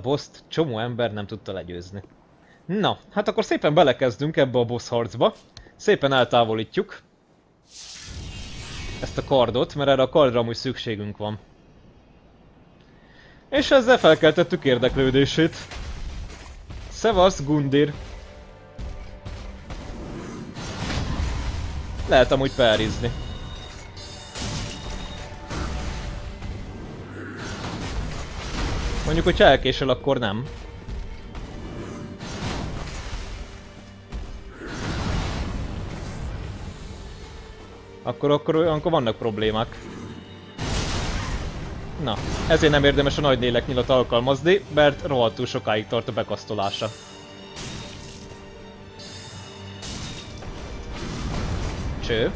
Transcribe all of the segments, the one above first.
boszt csomó ember nem tudta legyőzni. Na, hát akkor szépen belekezdünk ebbe a boss harcba. Szépen eltávolítjuk ezt a kardot, mert erre a kardra amúgy szükségünk van. És ezzel felkeltettük érdeklődését. Szevasz, Gundir! Lehet amúgy perizni. Mondjuk, hogy elkésel, akkor nem. Akkor vannak problémák. Na, ezért nem érdemes a nagy léleknyilat alkalmazni, mert rohadtul sokáig tart a bekasztolása. Cső.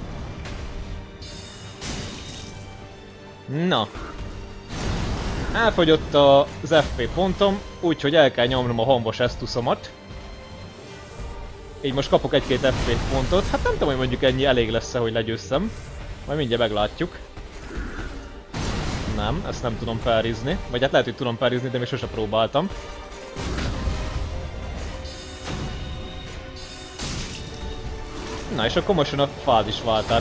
Na. Elfogyott az FP pontom, úgyhogy el kell nyomnom a hambos esztuszomat. Így most kapok egy-két FP pontot, hát nem tudom, hogy mondjuk ennyi elég lesz-e, hogy legyőzzem. Majd mindjárt meglátjuk. Nem, ezt nem tudom perizni. Vagy hát lehet, hogy tudom perizni, de még sose próbáltam. Na és akkor most jön a fázisváltás.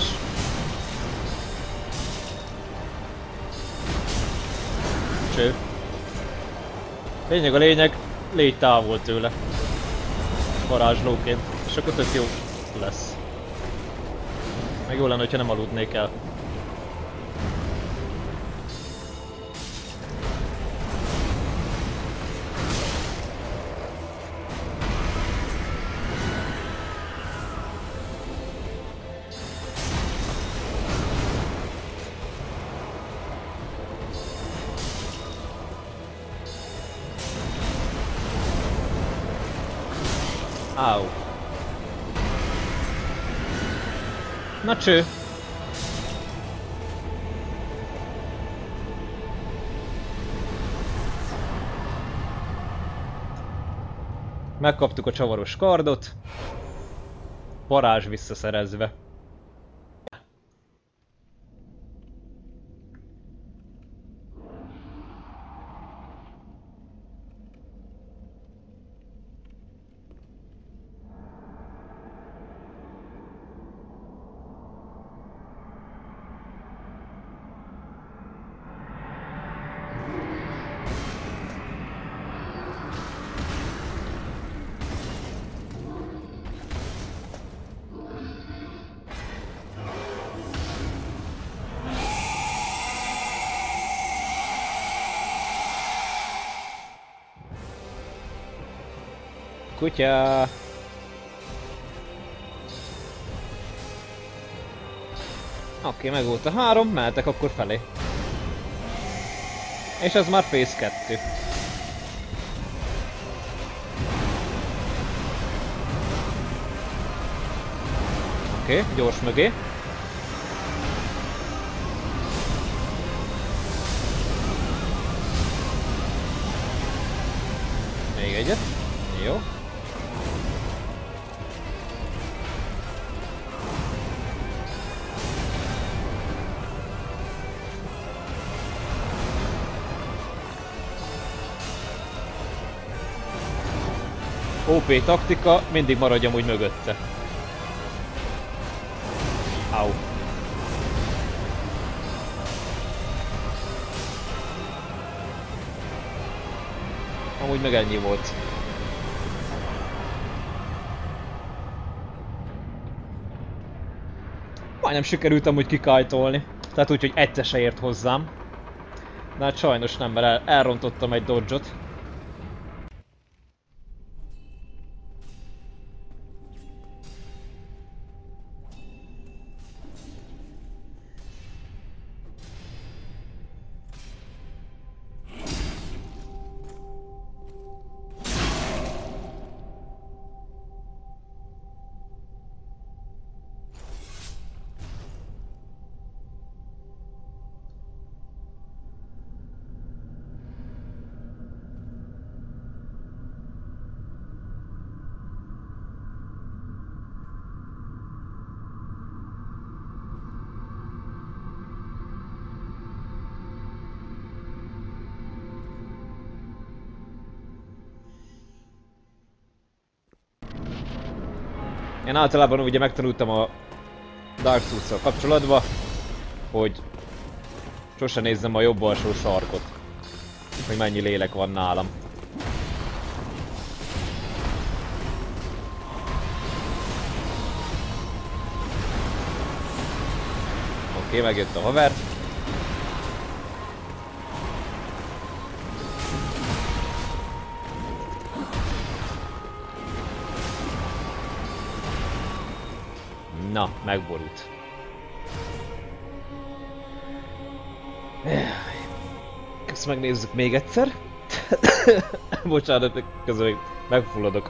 Cső. Lényeg a lényeg, légy távol tőle. Varázslóként. És akkor tök jó lesz. Meg jó lenne, hogyha nem aludnék el. Áú. Na cső. Megkaptuk a csavaros kardot. Varázs visszaszerezve. Kutya! Oké, meg volt a 3, mehetek akkor felé. És ez már Phase 2. Oké, gyors mögé. Még egyet. Jó. OP taktika, mindig maradjam úgy mögötte. Au. Amúgy meg ennyi volt. Majdnem sikerült amúgy kikájtolni. Tehát úgy, hogy egyszer se ért hozzám. De hát sajnos nem, mert elrontottam egy dodge-ot. Én általában ugye megtanultam a Dark Souls-szal kapcsolatban, hogy sose nézzem a jobb alsó sarkot, hogy mennyi lélek van nálam. Oké, megjött a haver. Na, megborult. Ezt megnézzük még egyszer. Bocsánat, közben megfulladok.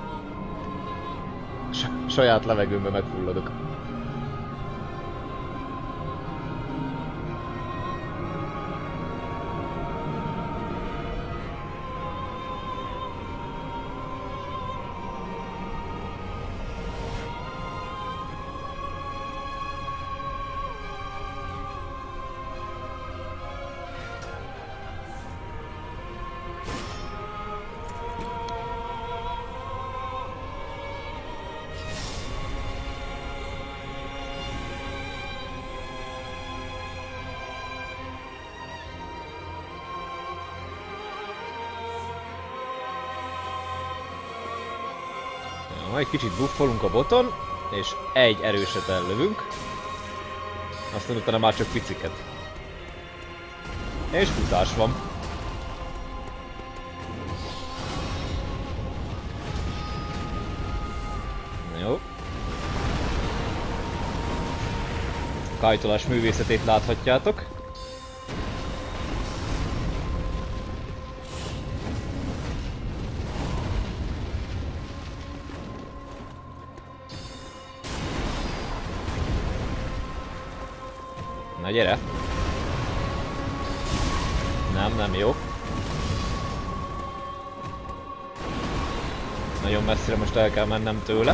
Saját levegőmben megfulladok. Egy kicsit buffolunk a boton, és egy erőset ellövünk. Aztán utána már csak piciket. És futás van. Jó. Kajtolás művészetét láthatjátok. Na gyere! Nem jó. Nagyon messzire most el kell mennem tőle.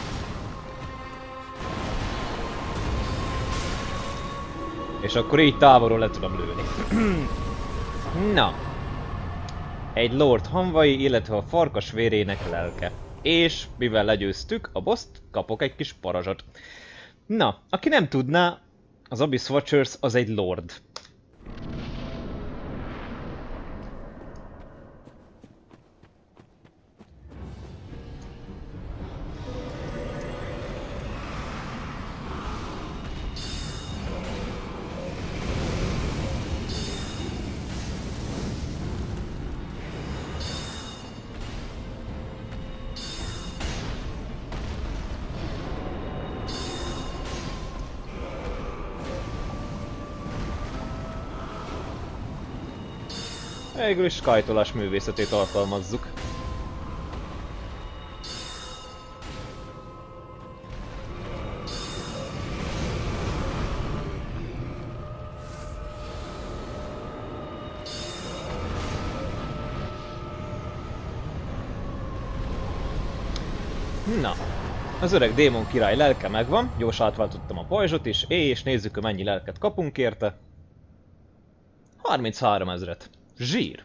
És akkor így távolról le tudom lőni. Na. Egy Lord Hanvai, illetve a farkas vérének lelke. És mivel legyőztük a boszt, kapok egy kis parazsot. Na, aki nem tudná, az Abyss Watchers az egy lord. Végül is kajtolás művészetét alkalmazzuk. Na, az öreg démon király lelke megvan, gyors átváltottam a pajzsot is, és nézzük, hogy mennyi lelket kapunk érte. 33 000. Zsír!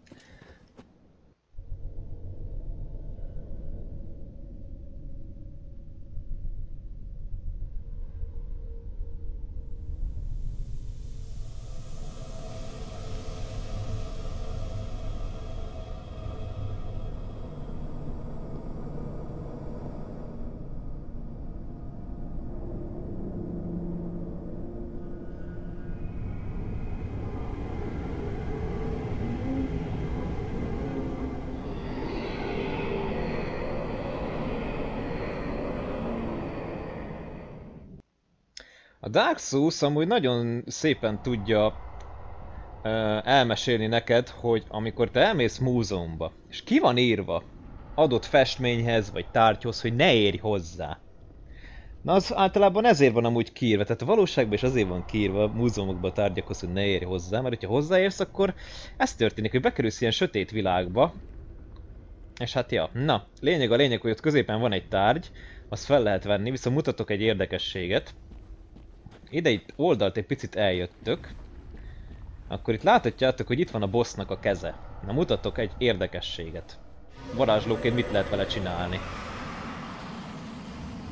A Dark Souls amúgy nagyon szépen tudja elmesélni neked, hogy amikor te elmész múzeumba, és ki van írva adott festményhez vagy tárgyhoz, hogy ne érj hozzá. Na az általában ezért van amúgy kiírva, tehát a valóságban is azért van kiírva a múzeumokban a tárgyakhoz, hogy ne érj hozzá, mert hogyha hozzáérsz, akkor ez történik, hogy bekerülsz ilyen sötét világba, és hát ja, na, lényeg a lényeg, hogy ott középen van egy tárgy, azt fel lehet venni, viszont mutatok egy érdekességet. Ide itt oldalt egy picit eljöttök, akkor itt láthatjátok, hogy itt van a bossnak a keze. Na mutatok egy érdekességet. Varázslóként mit lehet vele csinálni?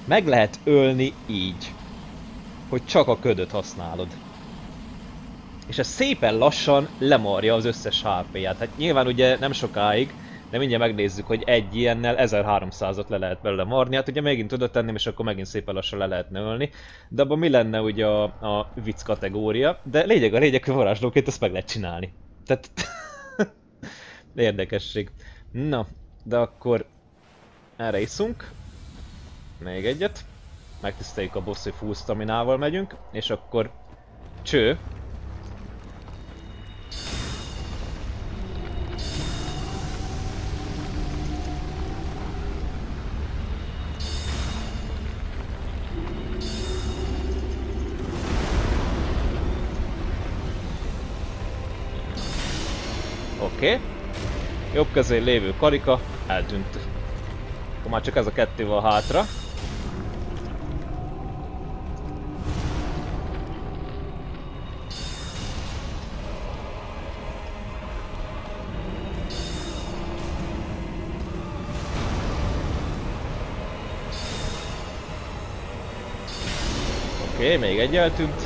Meg lehet ölni így, hogy csak a ködöt használod. És ez szépen lassan lemarja az összes HP-ját. Hát nyilván ugye nem sokáig, de mindjárt megnézzük, hogy egy ilyennel 1300-at le lehet belőle marni. Hát ugye megint oda tenném, és akkor megint szépen lassan le lehetne ölni. De abban mi lenne ugye a vicc kategória? De a lényeg, hogy varázslóként ezt meg lehet csinálni. Tehát érdekesség. Na, de akkor erre iszunk. Még egyet. Megtiszteljük a boss, hogy full staminával megyünk. És akkor cső. Oké. Jobb kezén lévő karika eltűnt. Akkor már csak ez a kettő van hátra. Oké, még egy eltűnt.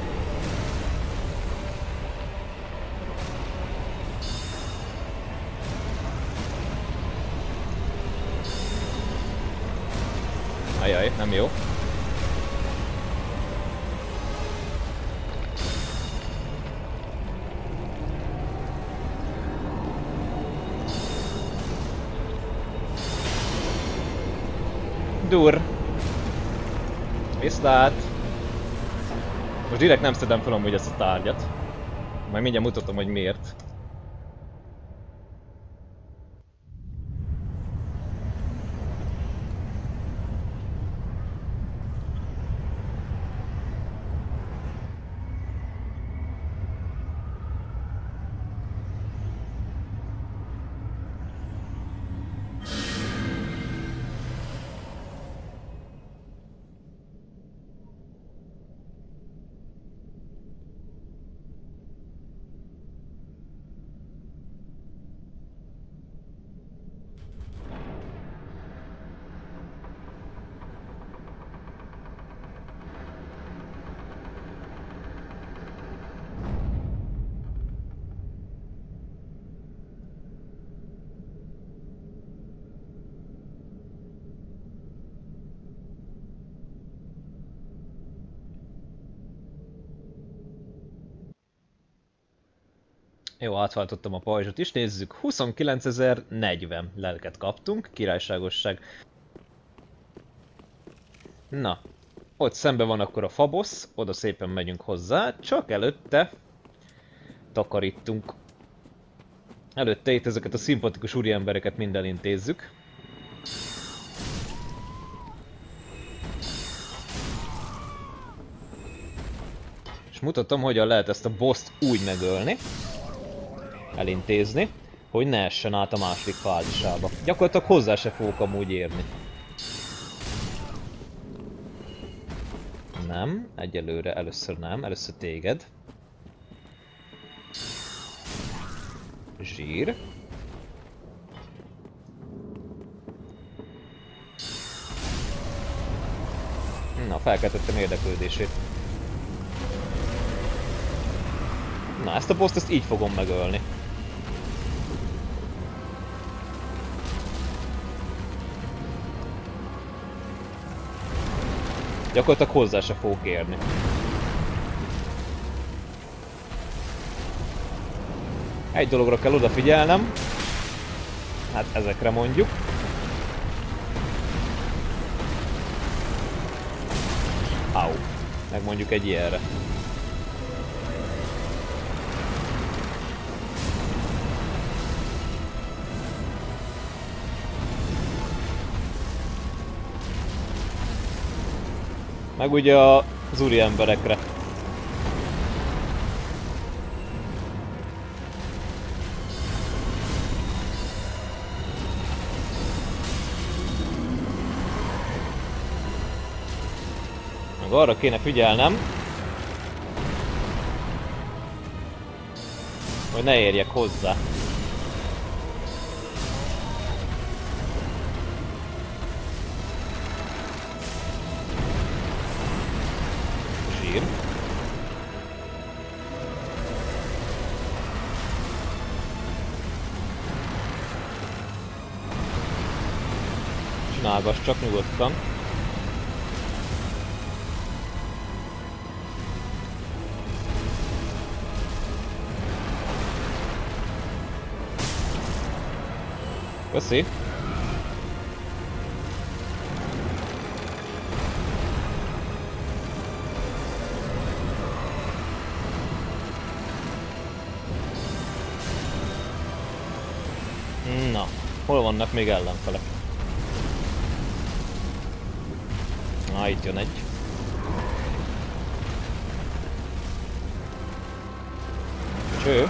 Ajaj, nem jó. Dur. Viszlát. Most direkt nem szedem fel amúgy ezt a tárgyat. Majd mindjárt mutatom, hogy miért. Jó, átváltottam a pajzsot is, nézzük. 29.040 lelket kaptunk, királyságosság. Na, ott szembe van akkor a fabosz, oda szépen megyünk hozzá, csak előtte takarítunk. Előtte itt ezeket a szimpatikus úriembereket mind elintézzük. És mutatom, hogyan lehet ezt a bosst úgy megölni, elintézni, hogy ne essen át a második fázisába. Gyakorlatilag hozzá se fogok amúgy érni. Nem, egyelőre először nem, először téged. Zsír. Na, felkeltettem érdeklődését. Na, ezt a bosst, ezt így fogom megölni. Gyakorlatilag hozzá se fogok érni. Egy dologra kell odafigyelnem. Hát ezekre mondjuk. Au. Meg mondjuk egy ilyenre. Meg ugye az úri emberekre. Meg arra kéne figyelnem, hogy ne érjek hozzá. sír. Csinálgass csak nyugodtan. Köszi. Na, hol vannak még ellenfelek? Na, itt jön egy. Cső.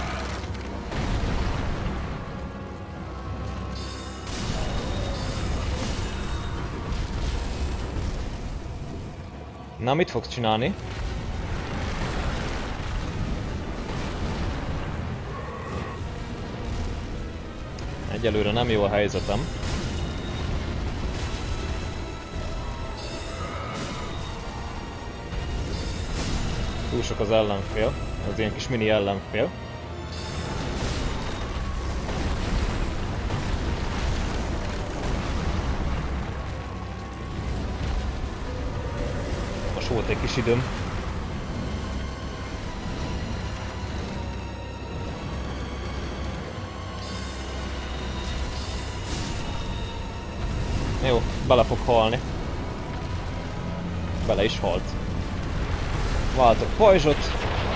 Na, mit fogsz csinálni? Egyelőre nem jó a helyzetem. Túl sok az ellenfél, az ilyen kis mini ellenfél. Most volt egy kis időm. Jó, bele fog halni. Bele is halt. Váltok pajzsot.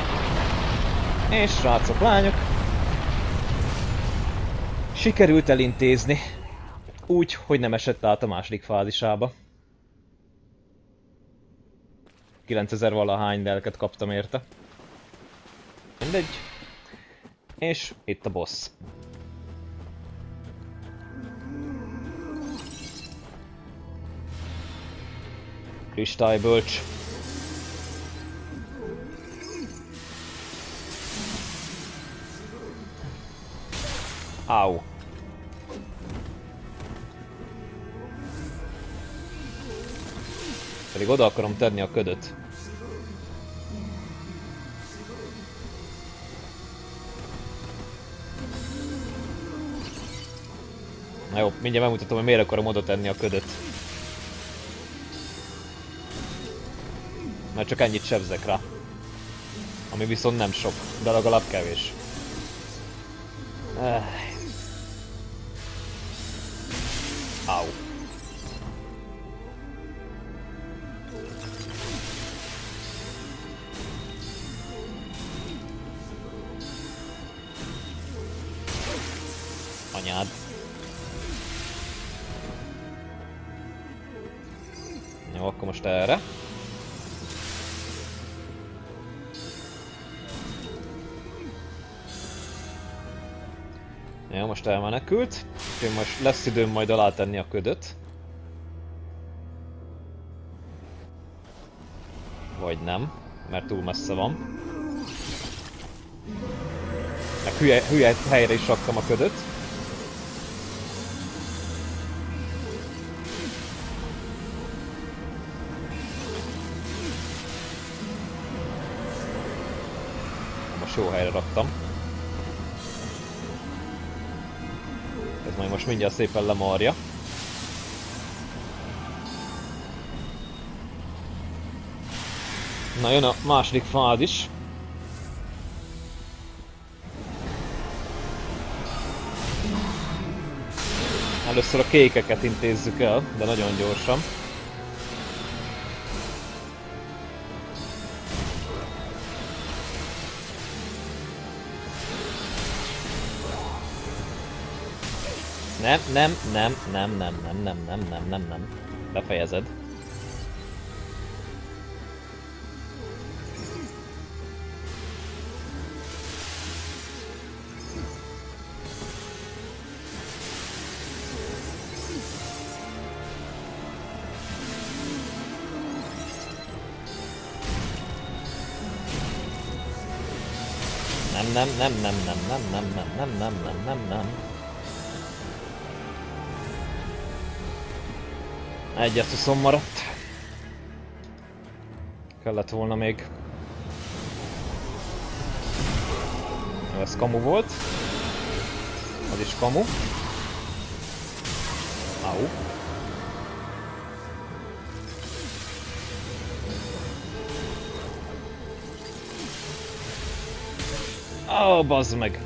És srácok, lányok. Sikerült elintézni. Úgy, hogy nem esett át a második fázisába. 9000 valahány lelket kaptam érte. Mindegy. És itt a boss. Kristálybölcs. Áú. Pedig oda akarom tenni a ködöt. Na jó, mindjárt megmutatom, hogy miért akarom oda tenni a ködöt. Mert csak ennyit sebzek rá. Ami viszont nem sok, de legalább kevés. Áú. Anyád. Jó, akkor most erre. Jó, most elmenekült. Úgyhogy most lesz időm majd alátenni a ködöt. Vagy nem, mert túl messze van. Meg hülye helyre is raktam a ködöt. Most jó helyre raktam. Ez majd most mindjárt szépen lemarja. Na, jön a második fázis. Először a kékeket intézzük el, de nagyon gyorsan. Nem. Befejezed. Nem. Egy esztuszom maradt. Kellett volna még. Ez kamu volt. Az is kamu. Au. Ó, bazd meg!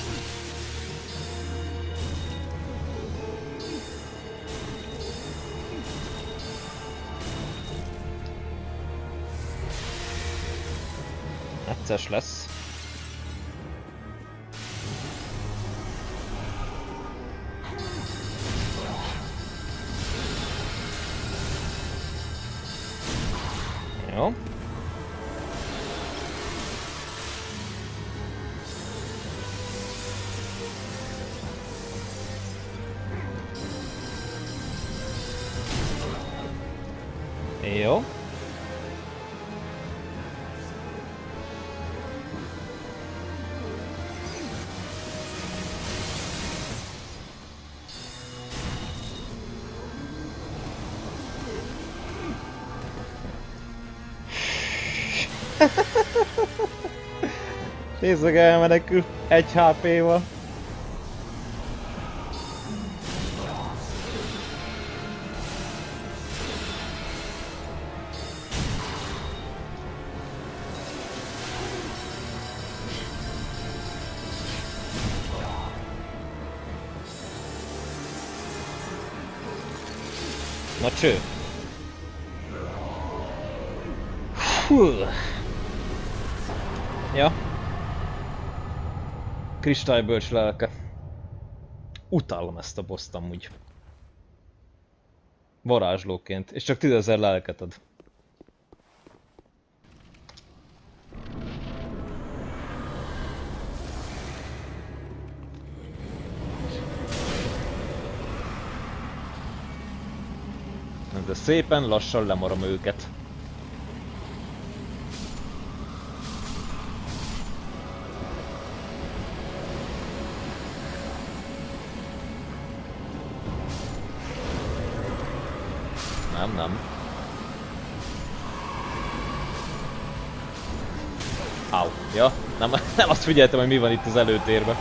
Egyszer lesz. Jó. Jó. Nézzük, elmenekül 1 HP-val. Na cső! Hú. Ja. Kristálybölcs lelke. Utálom ezt a boszt amúgy. Varázslóként, és csak 10.000 lelket ad. De szépen lassan lemarom őket. Nem. Au. Ja, nem azt figyeltem, hogy mi van itt az előtérben.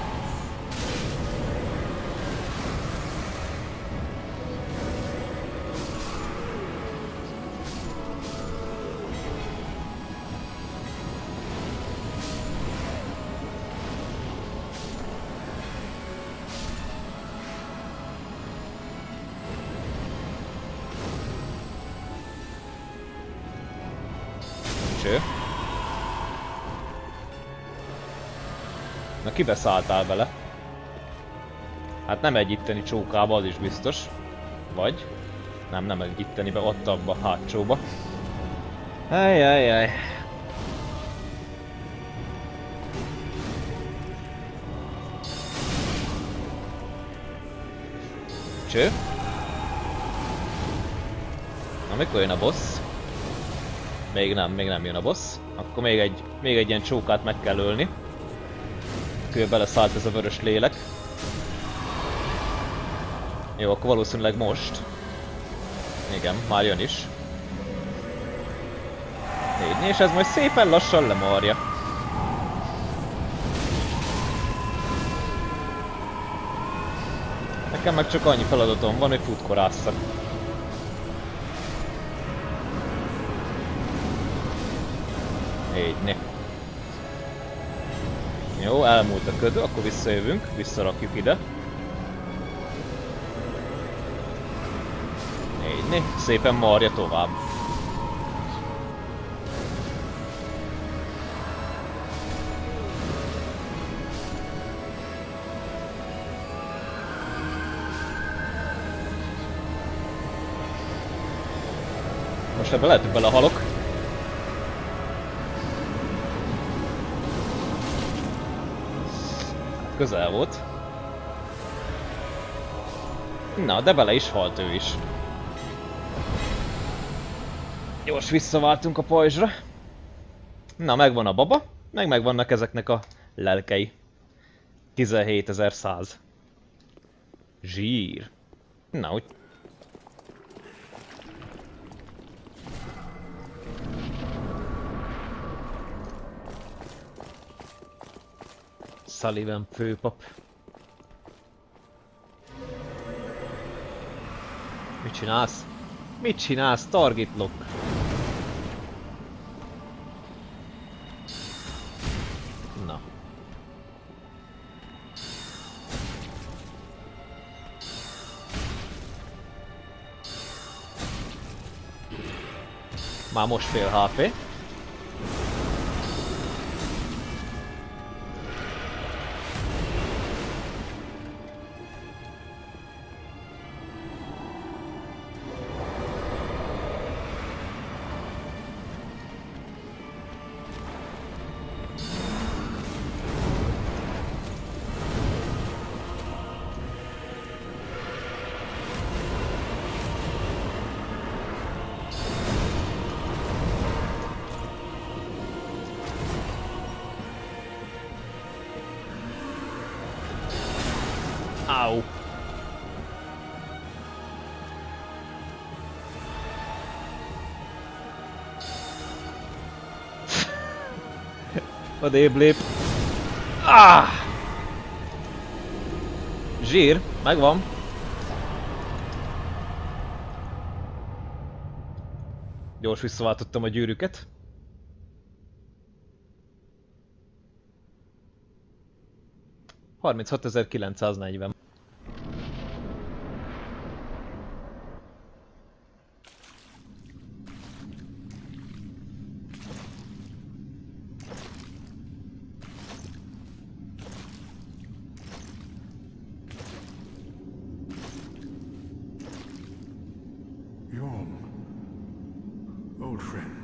Na kibe szálltál bele? Hát nem egy itteni csókába, az is biztos. Vagy? Nem egy ittenibe, ott abba a hátsóba. Ajjajjaj. Cső? Na mikor jön a boss? Még nem jön a boss. Akkor még egy ilyen csókát meg kell ölni. Akkor beleszállt ez a vörös lélek. Jó, akkor valószínűleg most. Igen, már jön is. És ez majd szépen lassan lemarja. Nekem meg csak annyi feladatom van, hogy futkorásszak. Így. Jó, elmúlt a köd, akkor visszajövünk, visszarakjuk ide. Így, szépen marja tovább. Most ebbe lehet, hogy belehalok. Közel volt. Na, de bele is halt ő is. Gyors visszaváltunk a pajzsra. Na, megvan a baba, megvannak ezeknek a lelkei. 17.100. Zsír. Na, úgy. Sullivan főpap. Mit csinálsz? Mit csinálsz? Target lock. Na. Már most fél HP. Au. Odébb lép. Ah! Zsír, megvan. Gyors visszaváltottam a gyűrűket. $36.940. Yhorm, old friend.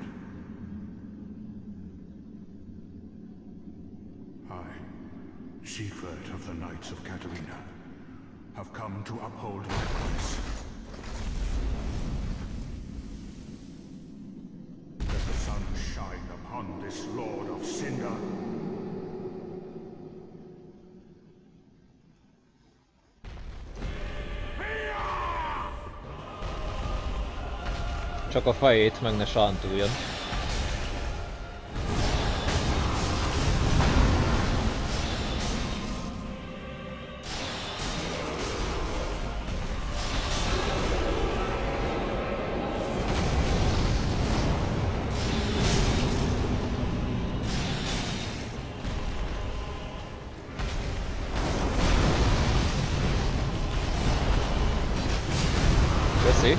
I, Siegfried of the Knights of Catarina, have come to uphold my promise. Let the sun shine upon this Lord of Cinder. Csak a fejét meg ne sántuljon. Köszi.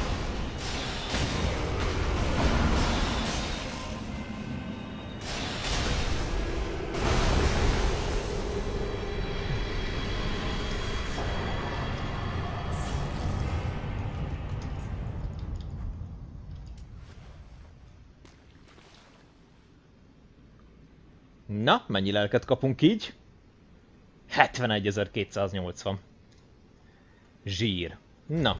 Na, mennyi lelket kapunk így? 71.280. Zsír. Na.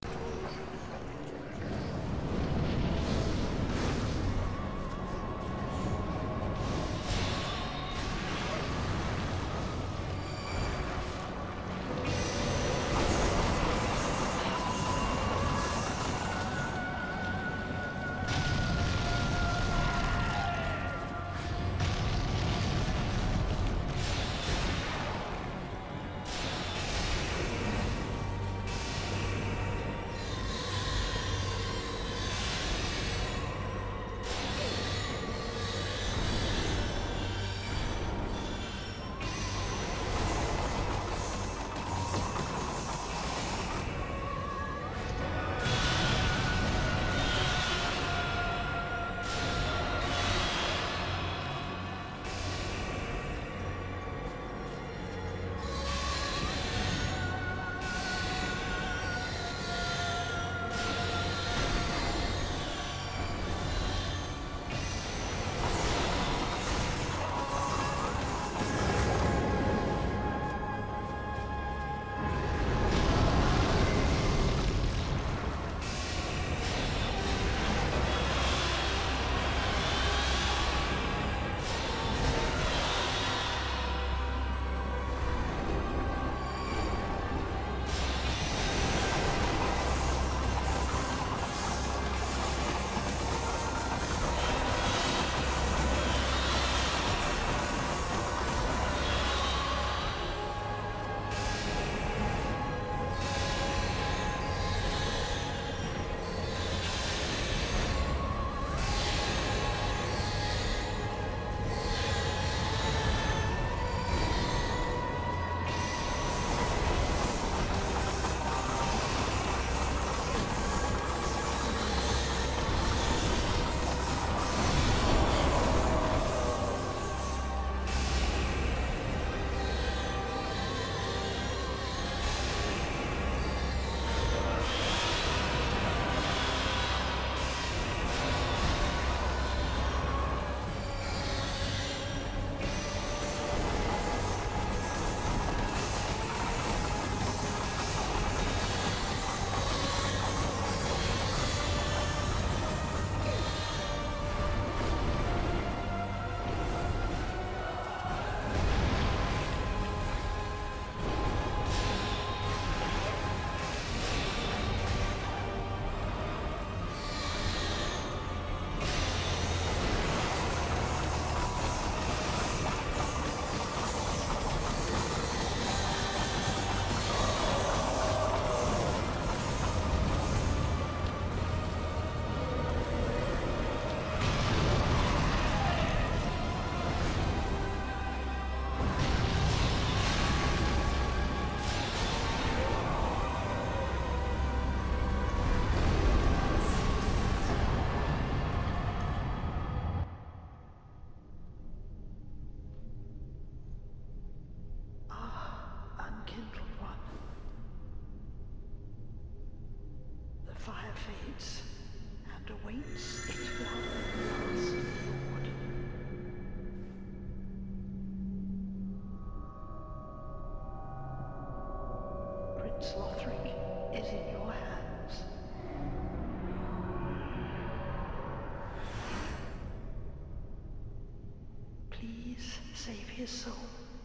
Please save his soul.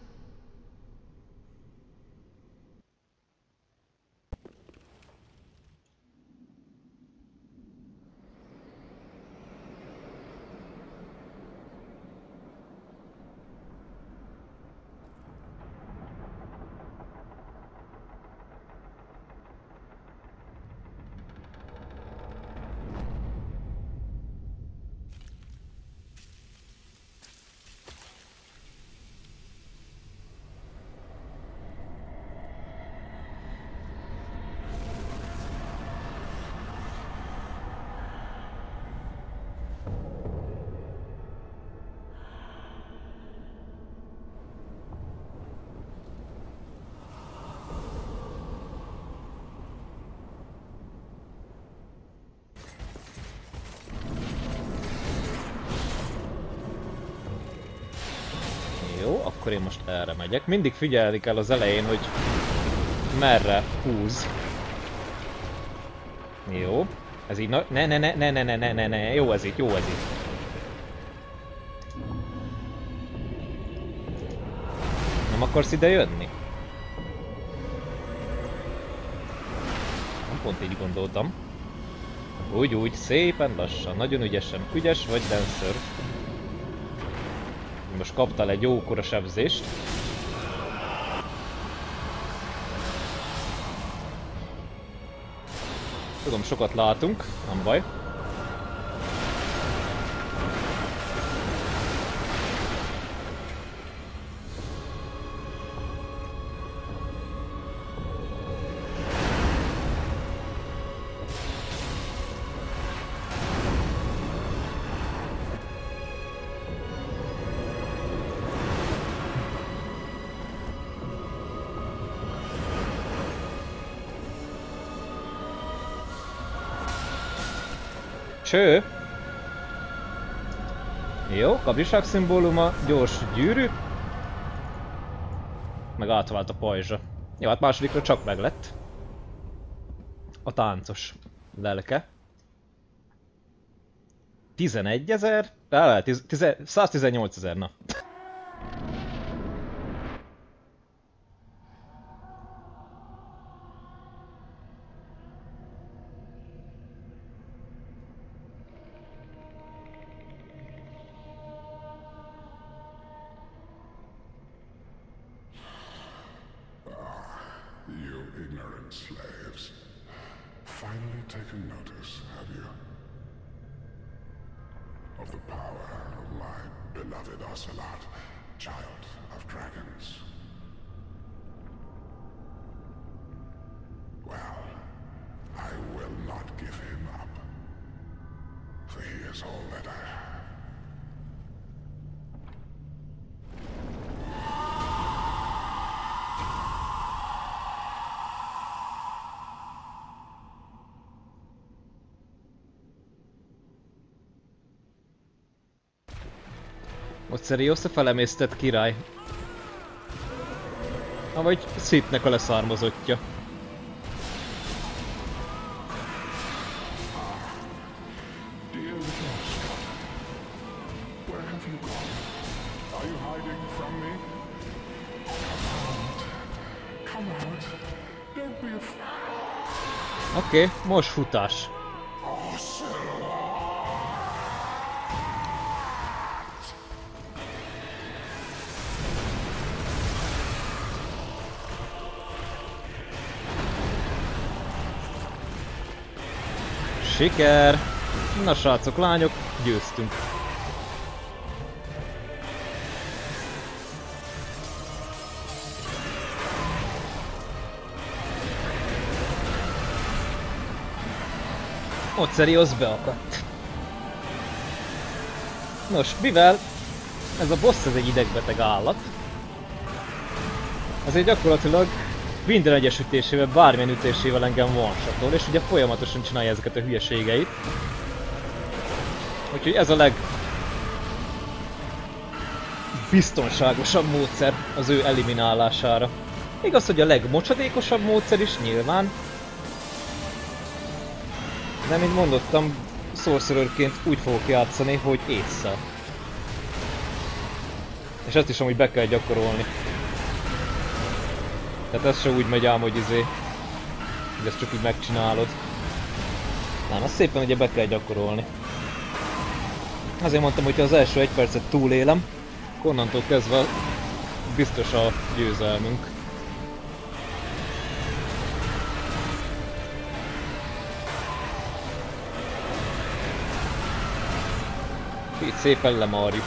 Jó, akkor én most erre megyek. Mindig figyelni kell az elején, hogy merre húz. Jó. Ez így ne. Jó ez így, jó ez így. Nem akarsz ide jönni? Nem pont így gondoltam. Úgy, szépen lassan, nagyon ügyesen. Ügyes vagy, Dancer? Most kaptál egy jókora sebzést. Tudom, sokat látunk, nem baj. Cső! Jó, kapcsiság szimbóluma, gyors gyűrű. Meg átvált a pajzsa. Jó, hát másodikra csak meglett. A táncos lelke. 11 000? 118 000, na. You ignorant slaves. Finally taken notice, have you? Of the power of my beloved Ocelot, child of dragons. Well, I will not give him up. For he is all that I have. Otserios felemésztett király. Avagy Sithnek a leszármazottja. Dear little Oscar, where have you gone? Are you hiding from me? Come out. Don't be afraid. Oké, most futás. Siker! Na srácok, lányok, győztünk. Otserios beakadt. Nos, mivel ez a boss ez egy idegbeteg állat, azért gyakorlatilag minden egyes ütésével, bármilyen ütésével engem one-shotol, és ugye folyamatosan csinálja ezeket a hülyeségeit. Úgyhogy ez a legbiztonságosabb módszer az ő eliminálására. Igaz, hogy a legmocsadékosabb módszer is nyilván. De mint mondottam, sorcererként úgy fogok játszani, hogy ésszel. És ezt is amúgy be kell gyakorolni. Tehát ez se úgy megy ám, hogy hogy ezt csak úgy megcsinálod. Nem, azt szépen ugye be kell gyakorolni. Azért mondtam, hogy ha az első 1 percet túlélem, akkor onnantól kezdve biztos a győzelmünk. Itt szépen lemarjuk.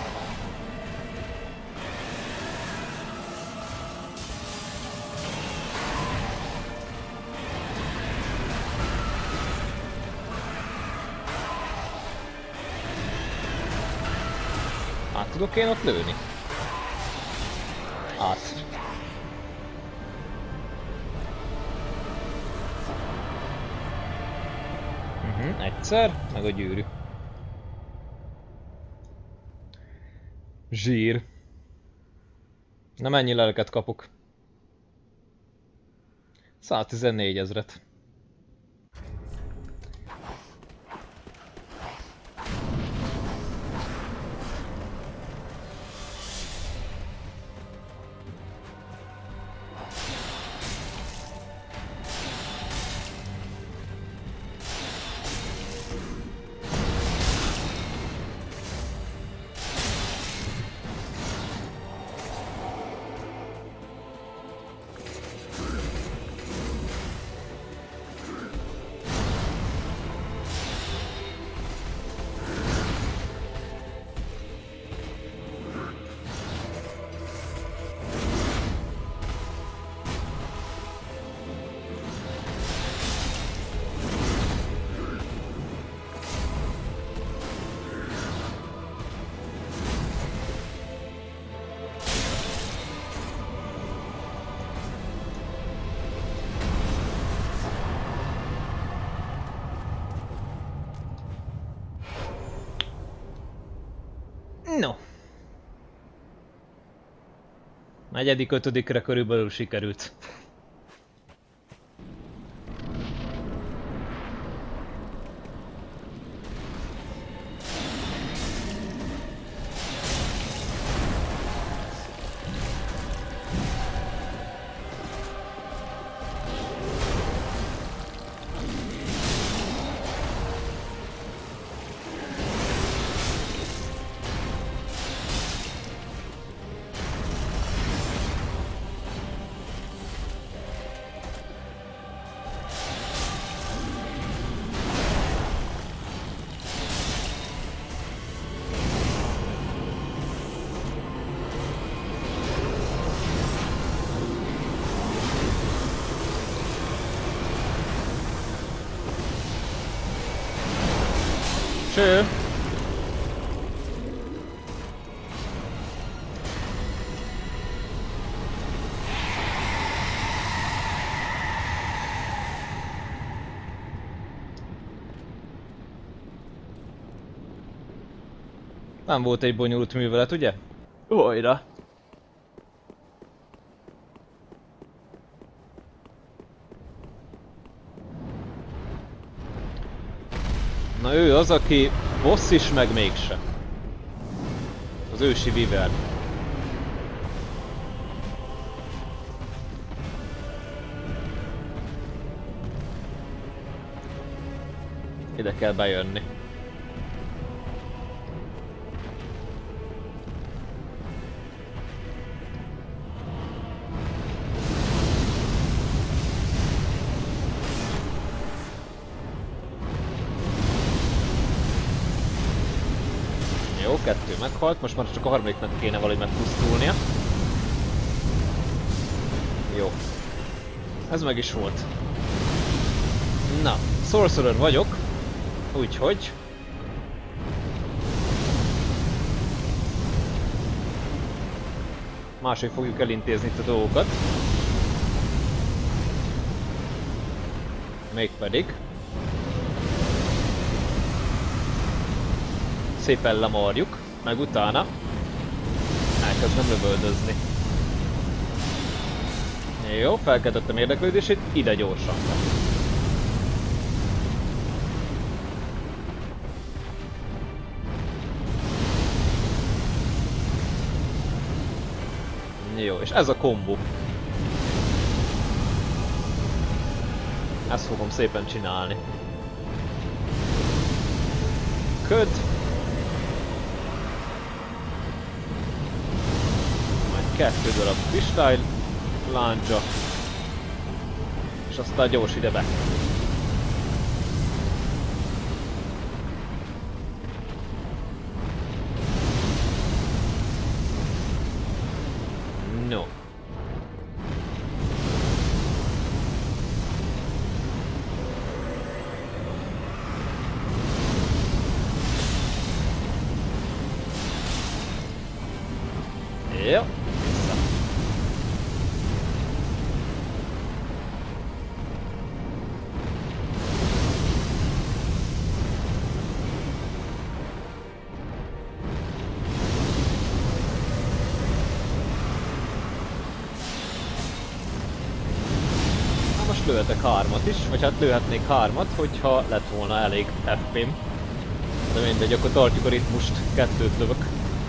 Át tudok én ott lőni? Át. Egyszer, meg a gyűrű. Zsír. Na mennyi lelket kapok? 114 000. No. Negyedik, ötödikre körülbelül sikerült. Cső! Nem volt egy bonyolult művelet, ugye? Olyra! Na ő az, aki boss is, meg mégse. Az ősi viver. Ide kell bejönni. Jó, 2 meghalt, most már csak a harmadiknak kéne valahogy megpusztulnia. Jó. Ez meg is volt. Na, Sorcerer vagyok, úgyhogy... máshogy fogjuk elintézni itt a dolgokat. Mégpedig... szépen lemarjuk, meg utána elkezdem lövöldözni. Jó, felkeltettem érdeklődését, ide gyorsan. Jó, és ez a kombó. Ezt fogom szépen csinálni. Köd. Majd 2 darab kristály láncsa. És aztán gyors ide be. No. Jó. Vissza. Na most lőhetek 3-at is, vagy hát lőhetnék 3-at, hogyha lett volna elég FP-m. De mindegy, akkor tartjuk a ritmust, 2-t lövök.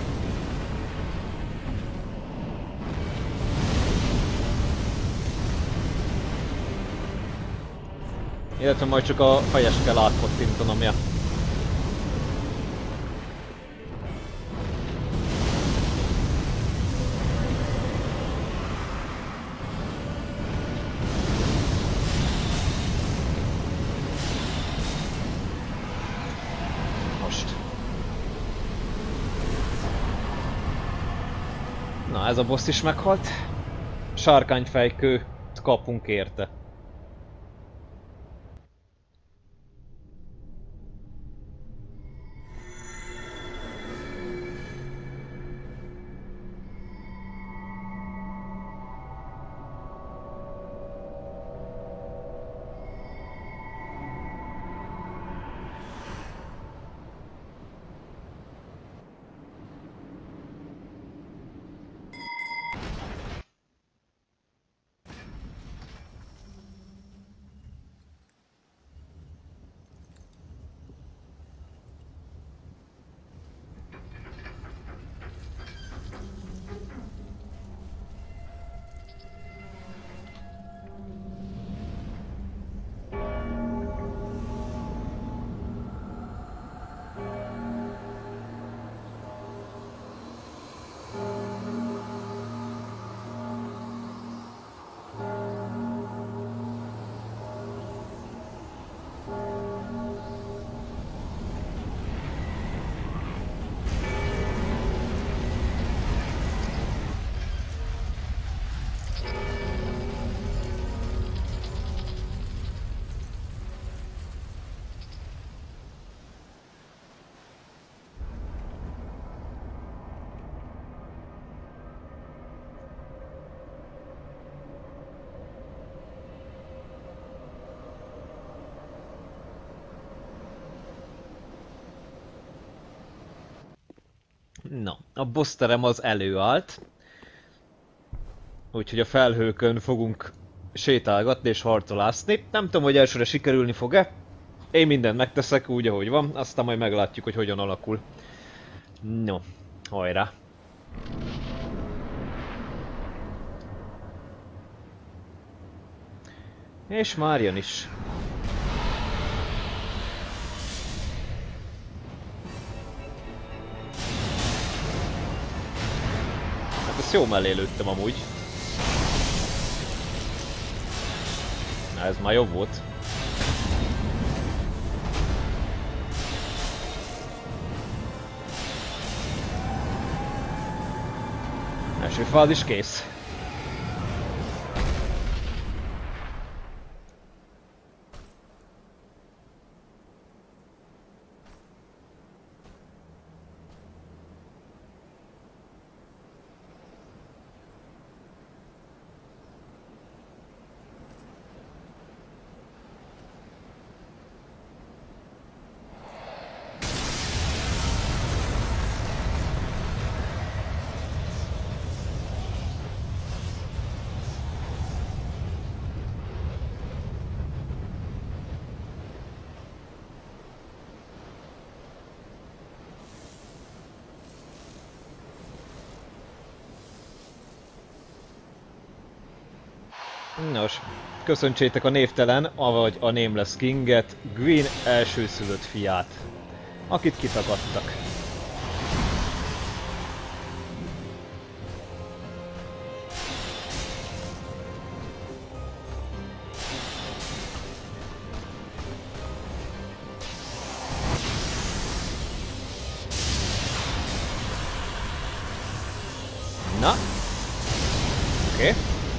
Illetve majd csak a fejest kell átpattintanomja. Most. Na, ez a boss is meghalt. Sárkányfejkőt kapunk érte. Na, a boss terem az előállt. Úgyhogy a felhőkön fogunk sétálgatni és harcolászni. Nem tudom, hogy elsőre sikerülni fog-e. Én mindent megteszek úgy, ahogy van, aztán majd meglátjuk, hogy hogyan alakul. No, hajrá! És már jön is. Hát ezt jó mellé lőttem amúgy. Na, ez már jobb volt. Első fázis kész. Nos, köszöntsétek a névtelen, avagy a Nameless Kinget, Gwyn elsőszülött fiát, akit kitakadtak. Na, oké.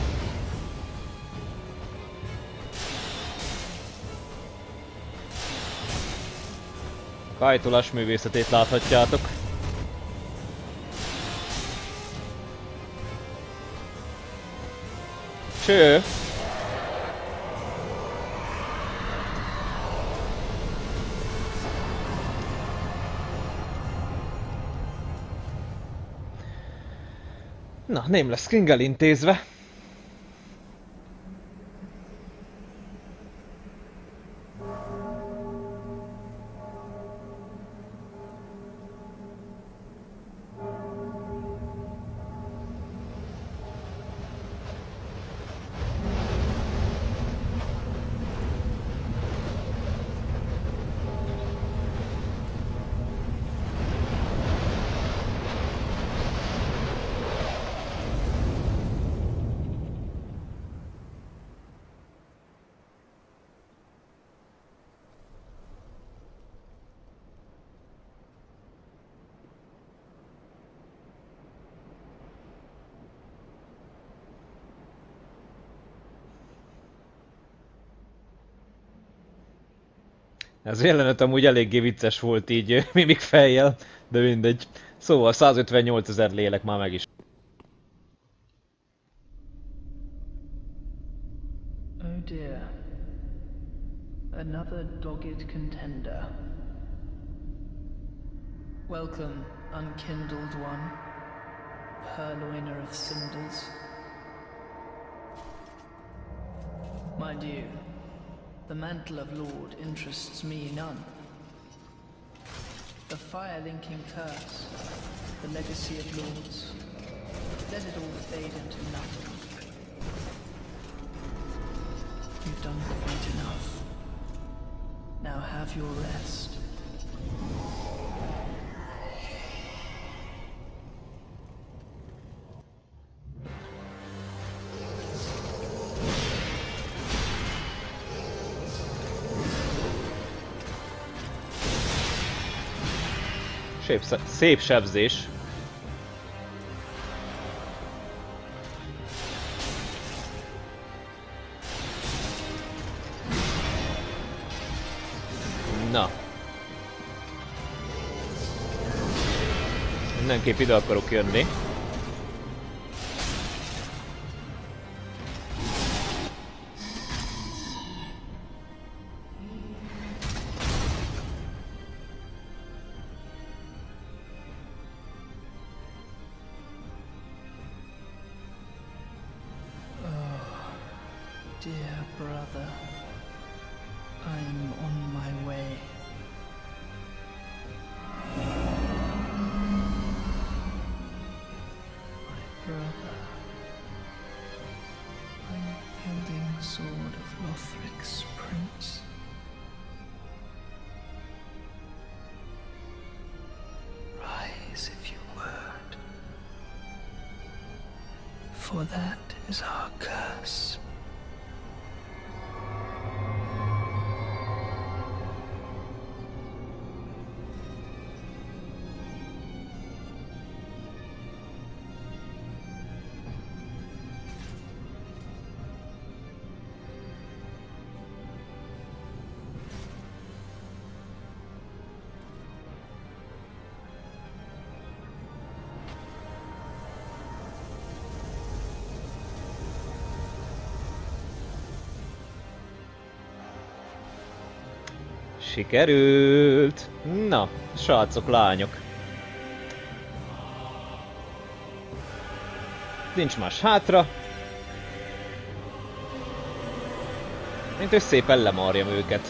Kajtolás művészetét láthatjátok. Cső! Na, Nameless King intézve. Ez jelenet amúgy eléggé vicces volt így mimik fejjel, de mindegy. Szóval 158 000 lélek már meg is. Oh dear. Another dogged contender. Welcome, unkindled one, purloiner of cinders. Mind you, the mantle of Lord interests me none. The fire-linking curse, the legacy of lords, let it all fade into nothing. You've done quite enough. Now have your rest. Szép sebzés. Na. Mindenképp ide akarok jönni. Dear brother, I'm on my way. My brother, I'm wielding the sword of Lothric's prince. Rise if you would, for that is our curse. Sikerült! Na, srácok, lányok. Nincs más hátra. Mint hogy szépen lemarjam őket.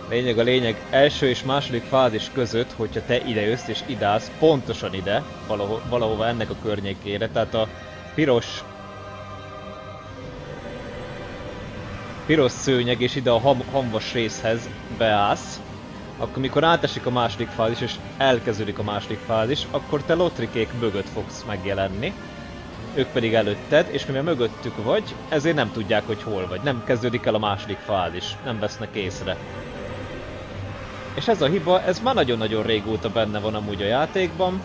Lényeg a lényeg, első és második fázis között, hogyha te idejössz és ideállsz, pontosan ide, valahova ennek a környékére, tehát a piros szőnyeg és ide a hamvas részhez beállsz, akkor mikor átesik a második fázis és elkezdődik a második fázis, akkor te lotrikék mögött fogsz megjelenni, ők pedig előtted, és mivel mögöttük vagy, ezért nem tudják, hogy hol vagy, nem kezdődik el a második fázis, nem vesznek észre. És ez a hiba, ez már nagyon-nagyon régóta benne van amúgy a játékban.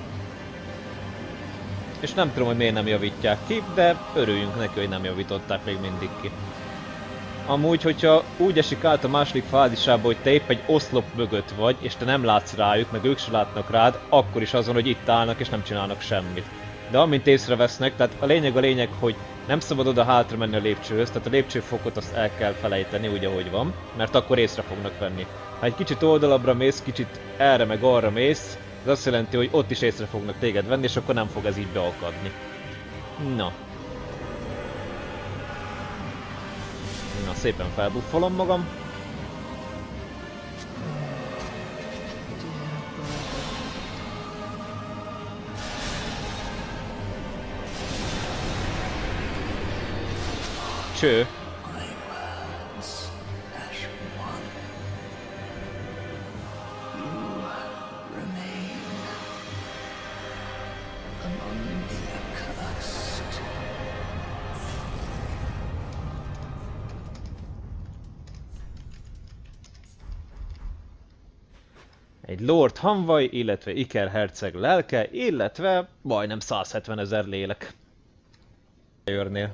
És nem tudom, hogy miért nem javítják ki, de örüljünk neki, hogy nem javították még mindig ki. Amúgy, hogyha úgy esik át a második fázisába, hogy te épp egy oszlop mögött vagy, és te nem látsz rájuk, meg ők se látnak rád, akkor is azon, hogy itt állnak és nem csinálnak semmit. De amint észrevesznek, tehát a lényeg, hogy nem szabad oda hátra menni a lépcsőhöz, tehát a lépcsőfokot azt el kell felejteni úgy, ahogy van, mert akkor észre fognak venni. Ha egy kicsit oldalabbra mész, kicsit erre meg arra mész, ez azt jelenti, hogy ott is észre fognak téged venni, és akkor nem fog ez így beakadni. Na. Na, szépen felbuffolom magam. Cső. Egy Lord Hanvay, illetve Iker herceg lelke, illetve majdnem 170 000 lélek. Őrnél.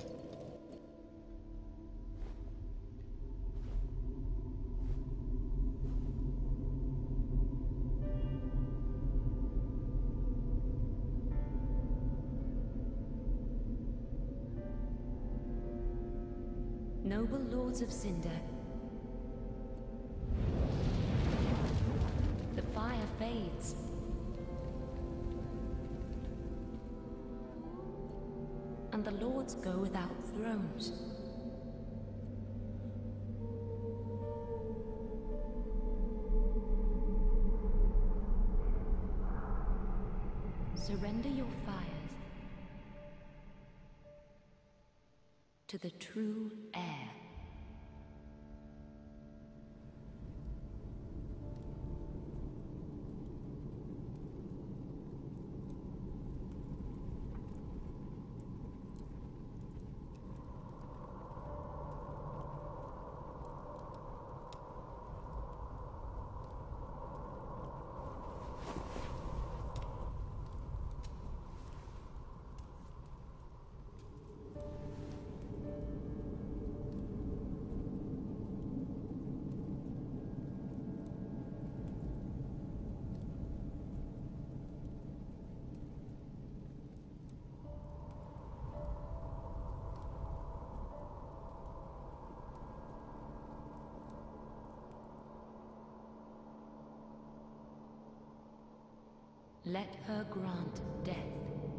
Noble lords of Cinder, the fire fades. And the lords go without thrones. Surrender your fires to the true heir. Let her grant death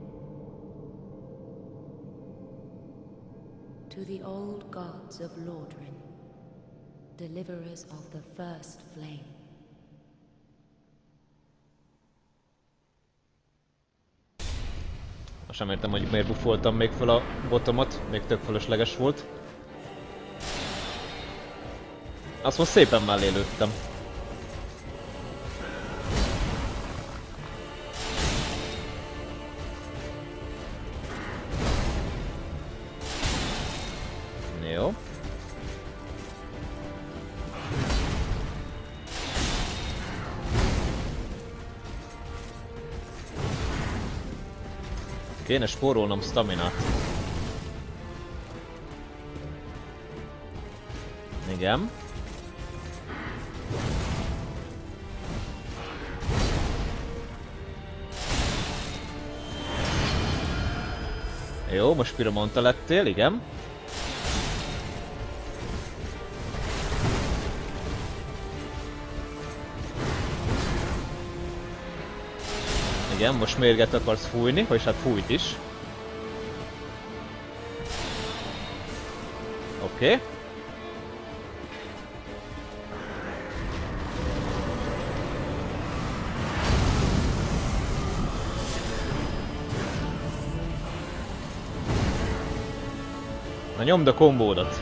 to the old gods of Lordran, deliverers of the first flame. Most nem értem, hogy miért buffoltam még fel a botomat, még tök fölösleges volt. Azt most szépen mellé lőttem. Jó. Kéne spórolnom staminát. Igen. Jó, most Pyromonta lettél, igen. Igen, most mérget akarsz fújni, vagyis hát fújt is. Oké. Na nyomd a kombódat.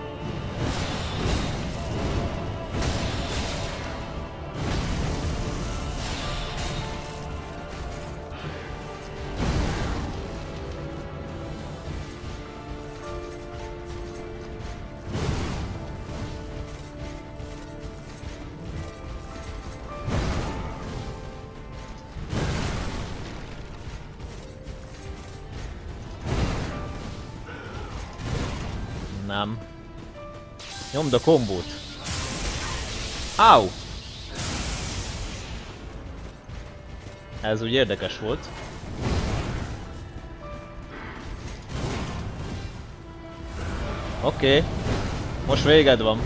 Nem. Nyomd a kombót. Au! Ez úgy érdekes volt. Oké. Most véged van.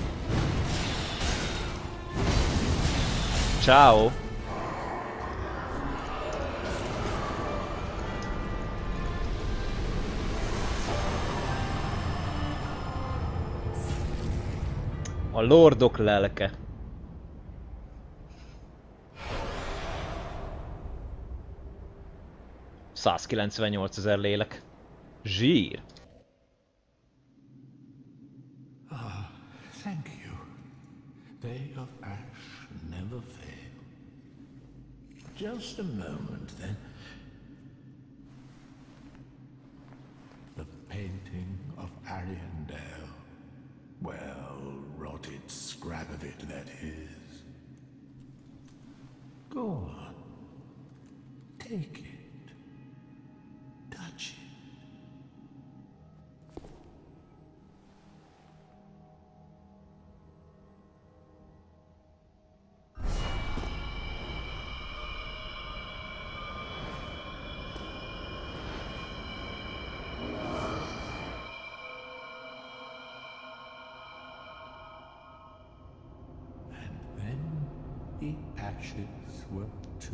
Ciao. A lordok lelke. $198,000 lélek. Zsír. Thank you. They of Ash never fail. Just a moment, then. The painting of Ariandel. Well, rotted scrap of it, that is. Go on. Take it. Touch it. The ashes were too.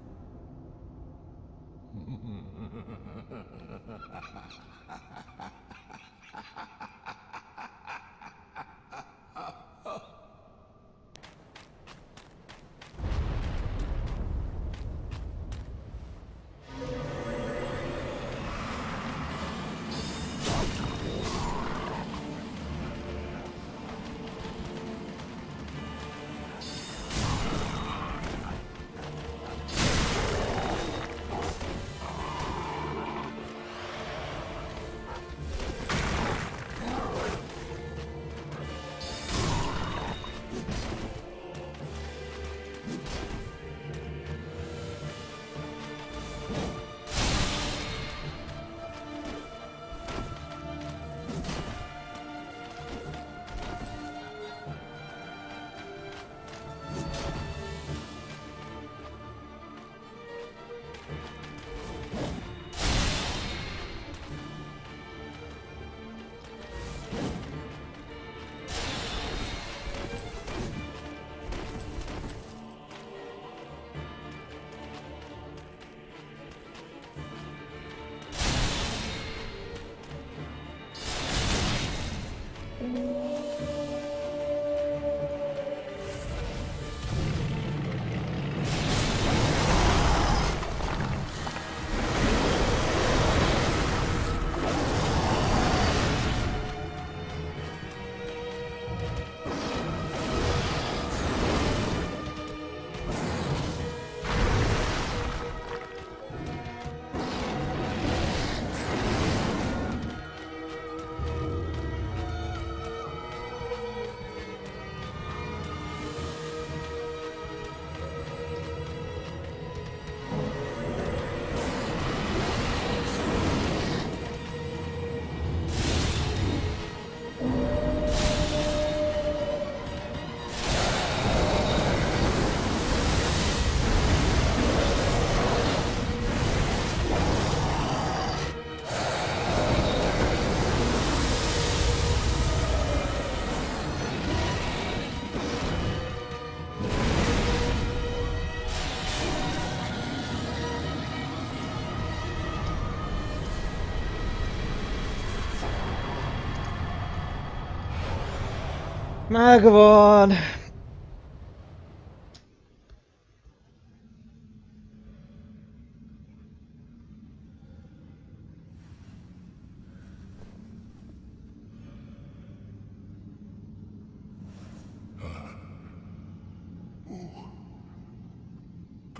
Megvan!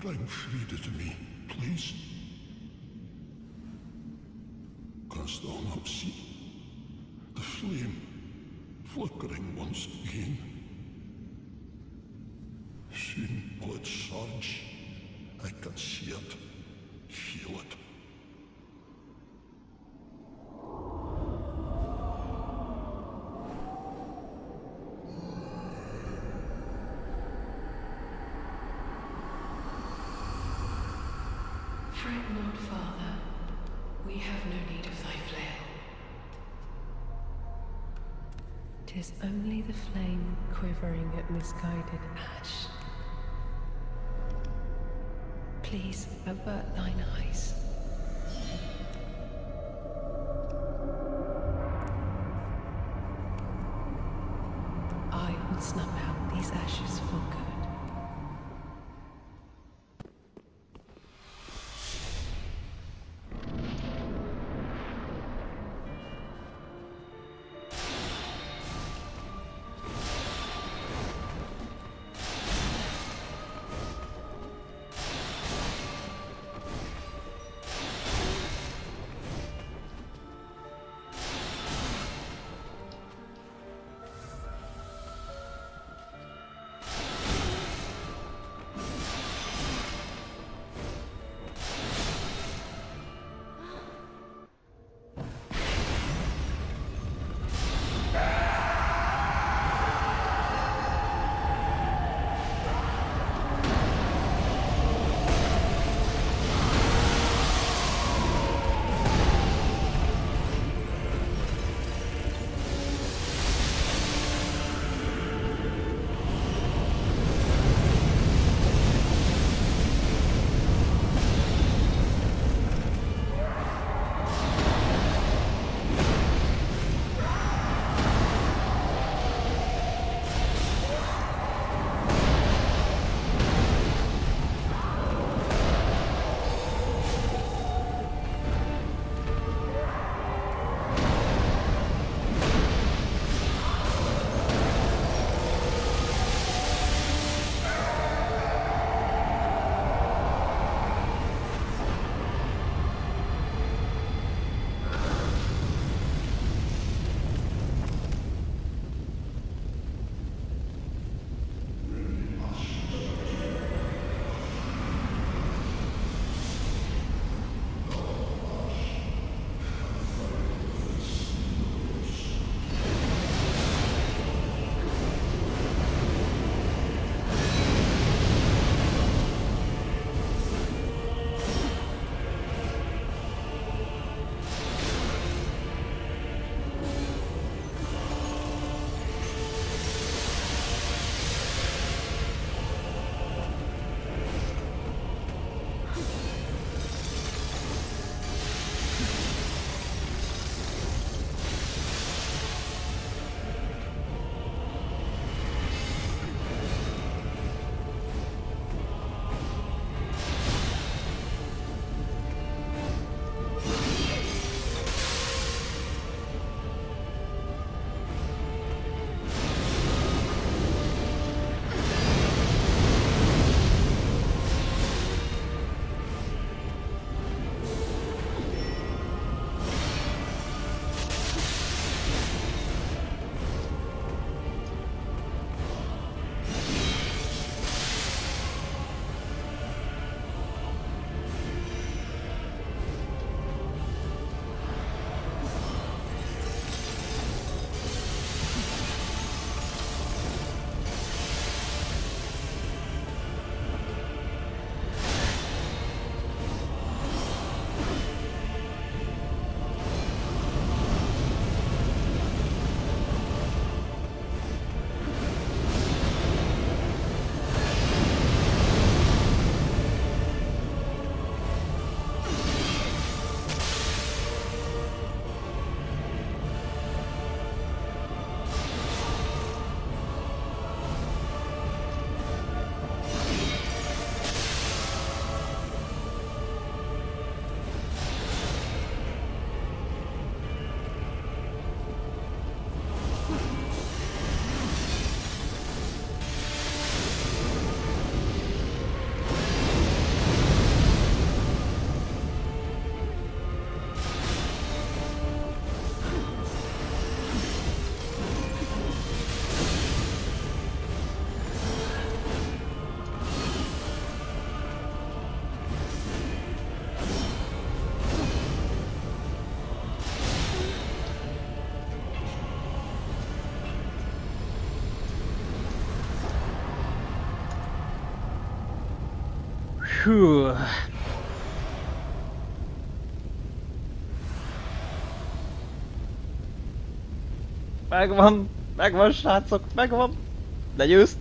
Bring Frida to me, please. Canst thou not see the flame flickering once again? Soon will it surge. I can see it, feel it. Fret not, Father. We have no need of thy flail. 'Tis only the flame quivering at misguided ash. Please avert thine eyes. I will snuff out these ashes for good. Hú. Megvan srácok, megvan. Legyőzt.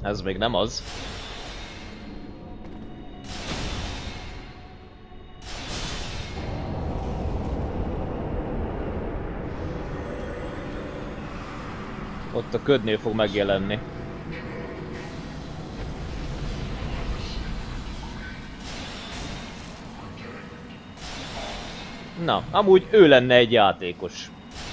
Ez még nem az. Ott a ködnél fog megjelenni. Na, amúgy ő lenne egy játékos.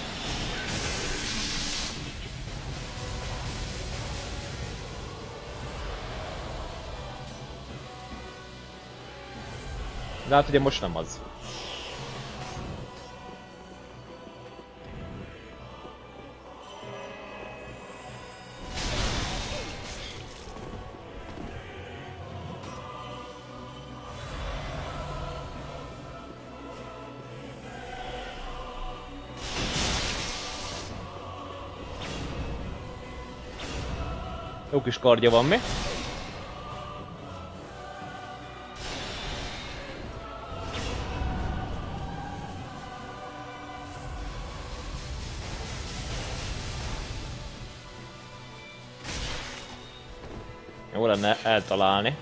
De hát ugye most nem az. Jó kis kardja van, mi? Jó lenne eltalálni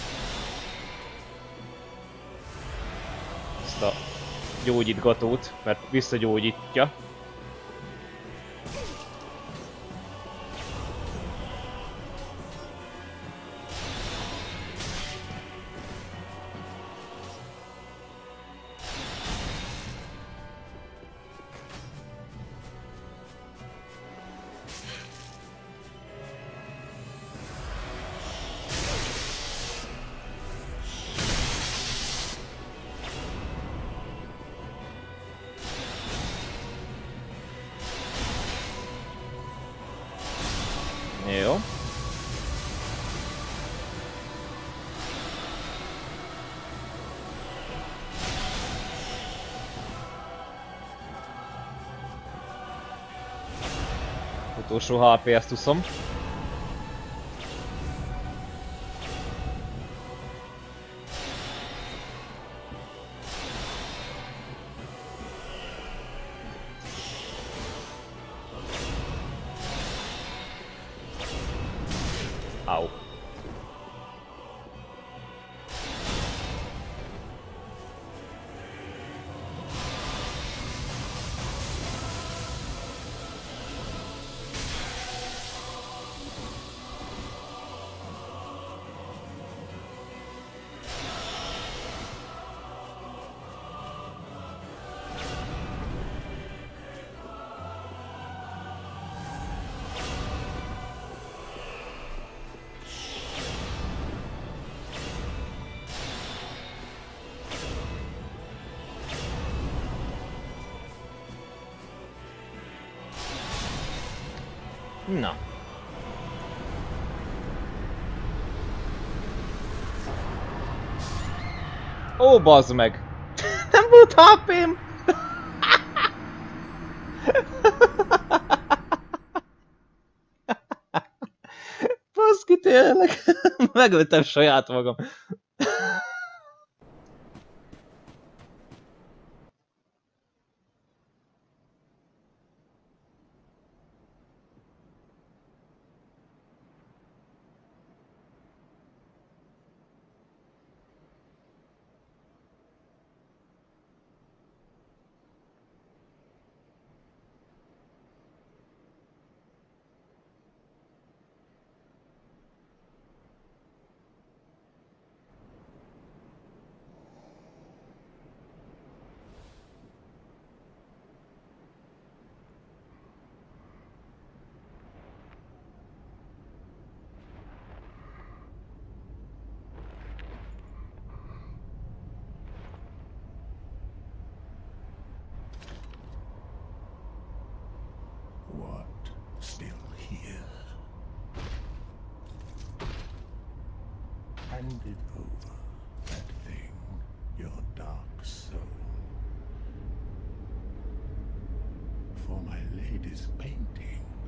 ezt a gyógyítgatót, mert visszagyógyítja. Jó. Utolsó HP, ezt tuszom. Au. Na. Ó, bazd meg! Nem volt HP-m! Baszki, tényleg! Megöltem saját magam. What? Still here? Hand it over, that thing, your dark soul. For my lady's painting.